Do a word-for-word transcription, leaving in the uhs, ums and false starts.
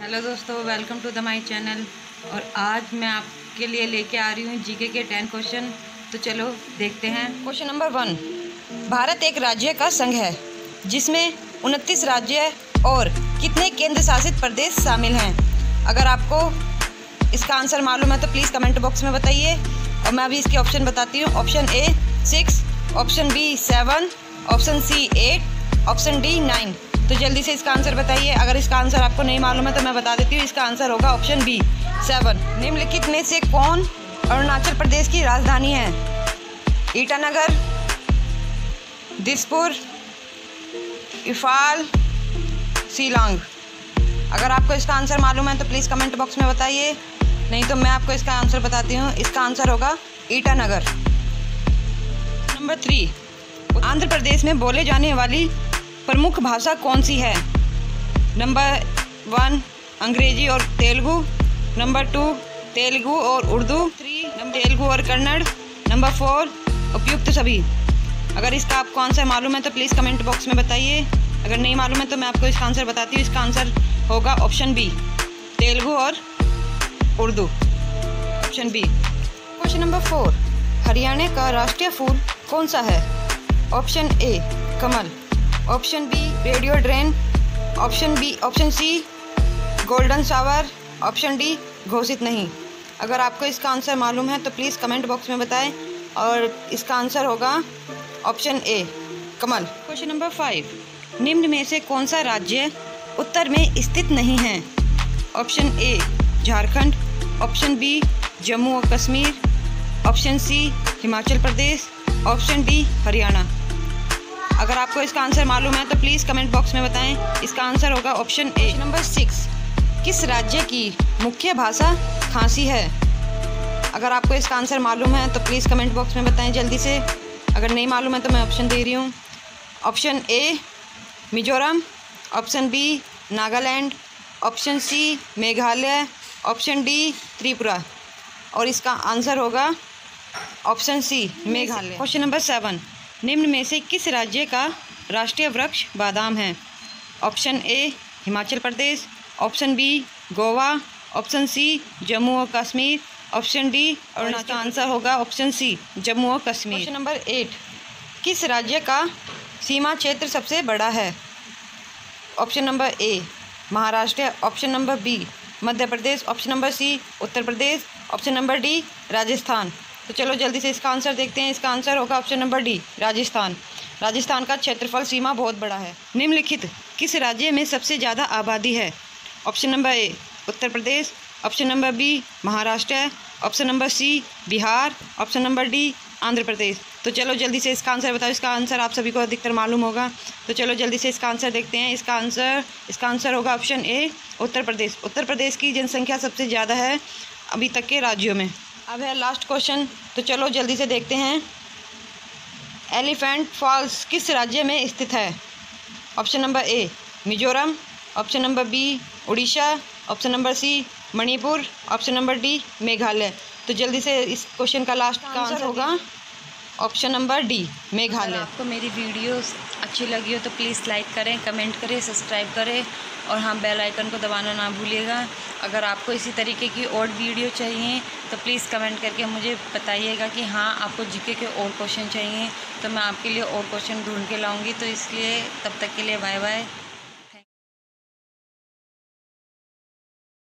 Hello दोस्तों, welcome to the my channel. और आज मैं आपके लिए लेके आ रही हूँ जीके के टेन क्वेश्चन। तो चलो देखते हैं। Question number one. भारत एक राज्य का संघ है जिसमें उनतीस राज्य और कितने केंद्र शासित प्रदेश शामिल हैं? अगर आपको इसका आंसर मालूम है तो प्लीज़ कमेंट बॉक्स में बताइए। और मैं अभी इसके ऑप्शन बताती हूँ। Option A six, option B seven, option C eight, option D nine. तो जल्दी से इसका आंसर बताइए। अगर इसका आंसर आपको नहीं मालूम है तो मैं बता देती हूँ। इसका आंसर होगा ऑप्शन बी सेवन। निम्नलिखित में से कौन अरुणाचल प्रदेश की राजधानी है? ईटानगर, दिसपुर, इम्फाल, शिलांग। अगर आपको इसका आंसर मालूम है तो प्लीज़ कमेंट बॉक्स में बताइए, नहीं तो मैं आपको इसका आंसर बताती हूँ। इसका आंसर होगा ईटानगर। Number three. आंध्र प्रदेश में बोले जाने वाली प्रमुख भाषा कौन सी है? नंबर वन अंग्रेजी और तेलुगु, नंबर टू तेलुगु और उर्दू, थ्री नंबर तेलुगु और कन्नड़, नंबर फोर उपयुक्त सभी। अगर इसका आपको आंसर मालूम है तो प्लीज़ कमेंट बॉक्स में बताइए। अगर नहीं मालूम है तो मैं आपको इसका आंसर बताती हूँ। इसका आंसर होगा ऑप्शन बी तेलुगु और Urdu, option B. Question number four. Haryana का राष्ट्रीय फूल कौन सा है? ऑप्शन ए कमल, option B rhododendron, option B option C golden shower, option D घोषित नहीं। अगर आपको इसका आंसर मालूम है तो प्लीज़ कमेंट बॉक्स में बताएं। और इसका आंसर होगा ऑप्शन ए कमल। Question number five. निम्न में से कौन सा राज्य उत्तर में स्थित नहीं है? Option A Jharkhand, option B Jammu और Kashmir, option C Himachal Pradesh, option D Haryana. अगर आपको इसका आंसर मालूम है तो प्लीज़ कमेंट बॉक्स में बताएं। इसका आंसर होगा ऑप्शन ए। Number six. किस राज्य की मुख्य भाषा खासी है? अगर आपको इसका आंसर मालूम है तो प्लीज़ कमेंट बॉक्स में बताएं जल्दी से। अगर नहीं मालूम है तो मैं ऑप्शन दे रही हूँ। Option A Mizoram, option B Nagaland, option C Meghalaya, option D Tripura. और इसका आंसर होगा option C Meghalaya. Question number seven. निम्न में से किस राज्य का राष्ट्रीय वृक्ष बादाम है? Option A Himachal Pradesh, option B Goa, option C Jammu और कश्मीर, ऑप्शन डी अरुणाचल। का आंसर होगा ऑप्शन सी जम्मू और कश्मीर। Question number eight. किस राज्य का सीमा क्षेत्र सबसे बड़ा है? Option number A Maharashtra, option number B Madhya Pradesh, option number C Uttar Pradesh, option number D Rajasthan. तो चलो जल्दी से इसका आंसर देखते हैं। इसका आंसर होगा option number D Rajasthan. Rajasthan का क्षेत्रफल सीमा बहुत बड़ा है। निम्नलिखित किस राज्य में सबसे ज़्यादा आबादी है? Option number A Uttar Pradesh, option number B Maharashtra, option number C Bihar, option number D Andhra Pradesh. तो चलो जल्दी से इसका आंसर बताओ। इसका आंसर आप सभी को अधिकतर मालूम होगा। तो चलो जल्दी से इसका आंसर देखते हैं। इसका आंसर इसका आंसर होगा ऑप्शन ए उत्तर प्रदेश। उत्तर प्रदेश की जनसंख्या सबसे ज़्यादा है अभी तक के राज्यों में। अब है लास्ट क्वेश्चन, तो चलो जल्दी से देखते हैं। एलिफेंट फॉल्स किस राज्य में स्थित है? Option number A Mizoram, option number B Orissa, option number C Manipur, option number D Meghalaya. तो जल्दी से इस क्वेश्चन का लास्ट का आंसर होगा ऑप्शन नंबर डी मेघालय। आपको मेरी वीडियोस अच्छी लगी हो तो प्लीज़ लाइक करें, कमेंट करें, सब्सक्राइब करें और हाँ बेल आइकन को दबाना ना भूलिएगा। अगर आपको इसी तरीके की और वीडियो चाहिए तो प्लीज़ कमेंट करके मुझे बताइएगा कि हाँ आपको जीके के और क्वेश्चन चाहिए, तो मैं आपके लिए और क्वेश्चन ढूंढ के लाऊंगी। तो इसलिए तब तक के लिए बाय बाय।